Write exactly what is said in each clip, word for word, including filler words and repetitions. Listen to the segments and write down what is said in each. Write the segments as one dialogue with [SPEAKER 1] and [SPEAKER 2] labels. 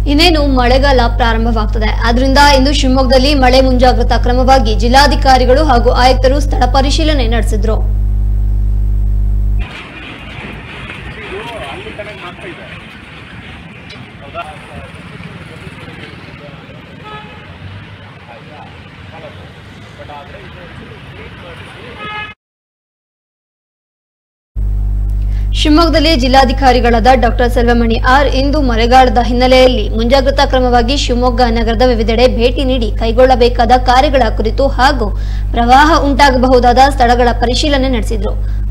[SPEAKER 1] ಇನ್ನೇನು ಮಳೆಗಾಲ ಪ್ರಾರಂಭವಾಗುತ್ತದೆ. ಆದ್ದರಿಂದ ಇಂದು ಶಿವಮೊಗ್ಗದಲ್ಲಿ ಮಳೆ ಮುಂಜಾಗ್ರತಾ ಕ್ರಮವಾಗಿ ಜಿಲ್ಲಾಧಿಕಾರಿಗಳು ಹಾಗೂ ಆಯುಕ್ತರು ಸ್ಥಳ ಪರಿಶೀಲನೆ ನಡೆಸಿದರು. ಶಿವಮೊಗ್ಗದಲ್ಲಿ ಜಿಲ್ಲಾಧಿಕಾರಿಗಳಾದ ಡಾಕ್ಟರ್ ಸೆಲ್ವಮಣಿ ಆರ್ ಇಂದು ಮಳೆಗಾಲದ ಹಿನ್ನೆಲೆಯಲ್ಲಿ ಮುಂಜಾಗ್ರತಾ ಕ್ರಮವಾಗಿ ಶಿವಮೊಗ್ಗ ನಗರದ ವಿವಿಧೆಡೆ ಭೇಟಿ ನೀಡಿ ಕೈಗೊಳ್ಳಬೇಕಾದ ಕಾರ್ಯಗಳ ಕುರಿತು ಹಾಗೂ ಪ್ರವಾಹ ಉಂಟಾಗಬಹುದಾದ ಸ್ಥಳಗಳ ಪರಿಶೀಲನೆ ನಡೆಸಿದರು.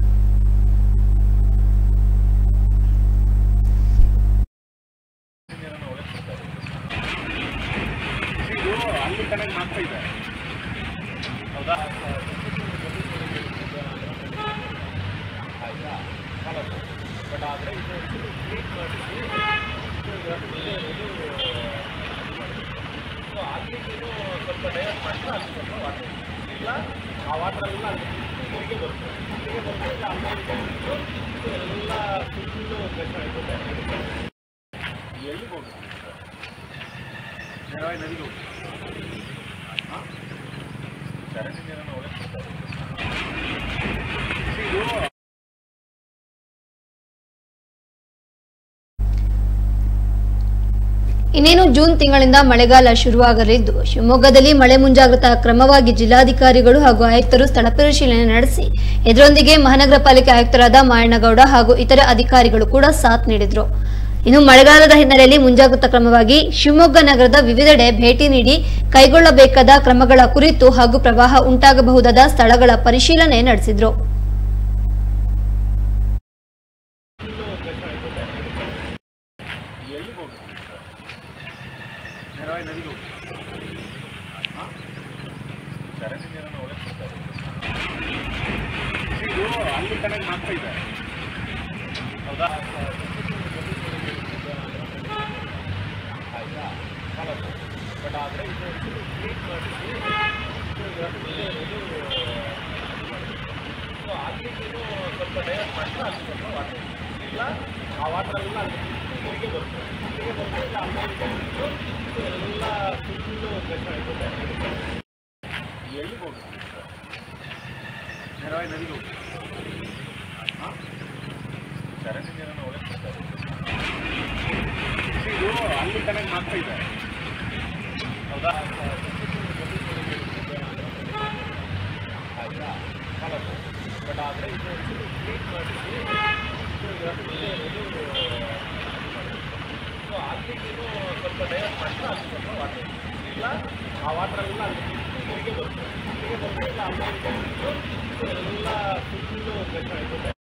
[SPEAKER 1] ಇನ್ನೇನು ಜೂನ್ ತಿಂಗಳಿಂದ ಮಳೆಗಾಲ ಶುರುವಾಗಲಿದ್ದು ಶಿವಮೊಗ್ಗದಲ್ಲಿ ಮಳೆ ಮುಂಜಾಗ್ರತಾ ಕ್ರಮವಾಗಿ ಜಿಲ್ಲಾಧಿಕಾರಿಗಳು ಹಾಗೂ ಆಯುಕ್ತರು ಸ್ಥಳ ಪರಿಶೀಲನೆ ನಡೆಸಿ ಇದರೊಂದಿಗೆ ಮಹಾನಗರ ಪಾಲಿಕೆ ಆಯುಕ್ತರಾದ ಮಾಯಣ್ಣಗೌಡ ಹಾಗೂ ಇತರೆ ಅಧಿಕಾರಿಗಳು ಕೂಡ ಸಾಥ್ ನೀಡಿದರು. ಇನ್ನು ಮಳೆಗಾಲದ ಹಿನ್ನೆಲೆಯಲ್ಲಿ ಮುಂಜಾಗ್ರತಾ ಕ್ರಮವಾಗಿ ಶಿವಮೊಗ್ಗ ನಗರದ ವಿವಿಧೆಡೆ ಭೇಟಿ ನೀಡಿ ಕೈಗೊಳ್ಳಬೇಕಾದ ಕ್ರಮಗಳ ಕುರಿತು ಹಾಗೂ ಪ್ರವಾಹ ಉಂಟಾಗಬಹುದಾದ ಸ್ಥಳಗಳ ಪರಿಶೀಲನೆ ನಡೆಸಿದರು.
[SPEAKER 2] ಆ